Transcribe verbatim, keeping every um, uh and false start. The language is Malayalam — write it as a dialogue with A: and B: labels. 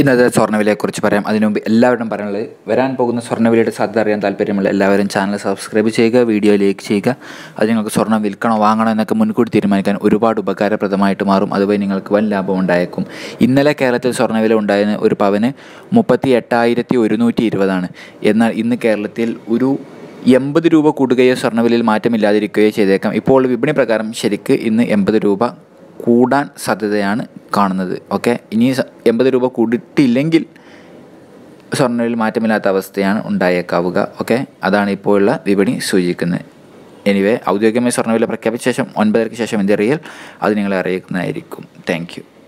A: ഇന്നത്തെ സ്വർണ്ണവിലയെക്കുറിച്ച് പറയാം. അതിനു മുമ്പ് എല്ലാവരും പറയാനുള്ളത്, വരാൻ പോകുന്ന സ്വർണ്ണവിലയുടെ സാധ്യത അറിയാൻ താല്പര്യമുള്ള എല്ലാവരും ചാനൽ സബ്സ്ക്രൈബ് ചെയ്യുക, വീഡിയോ ലൈക്ക് ചെയ്യുക. അത് നിങ്ങൾക്ക് സ്വർണ്ണം വിൽക്കണോ വാങ്ങണോ എന്നൊക്കെ മുൻകൂട്ടി തീരുമാനിക്കാൻ ഒരുപാട് ഉപകാരപ്രദമായിട്ട് മാറും. അതുവഴി നിങ്ങൾക്ക് വൻ ലാഭം ഉണ്ടായേക്കും. ഇന്നലെ കേരളത്തിൽ സ്വർണ്ണവില ഉണ്ടായിരുന്ന ഒരു പവന് മുപ്പത്തി എട്ടായിരത്തി ഒരുന്നൂറ്റി ഇരുപതാണ്. എന്നാൽ ഇന്ന് കേരളത്തിൽ ഒരു എൺപത് രൂപ കൂടുകയോ സ്വർണ്ണവിലയിൽ മാറ്റമില്ലാതിരിക്കുകയോ ചെയ്തേക്കാം. ഇപ്പോൾ വിപണി പ്രകാരം ശരിക്ക് ഇന്ന് എൺപത് രൂപ കൂടാൻ സാധ്യതയാണ് കാണുന്നത്. ഓക്കെ, ഇനി എൺപത് രൂപ കൂടിയിട്ടില്ലെങ്കിൽ സ്വർണ്ണവിലയിൽ മാറ്റമില്ലാത്ത അവസ്ഥയാണ് ഉണ്ടായേക്കാവുക. ഓക്കെ, അതാണ് ഇപ്പോഴുള്ള വിപണി സൂചിക്കുന്നത്. എനിവേ, ഔദ്യോഗികമായി സ്വർണ്ണവില പ്രഖ്യാപിച്ച ശേഷം ഒൻപതരയ്ക്ക് ശേഷം എന്ത് അറിയൽ അത് നിങ്ങളെ അറിയിക്കുന്നതായിരിക്കും. Thank you.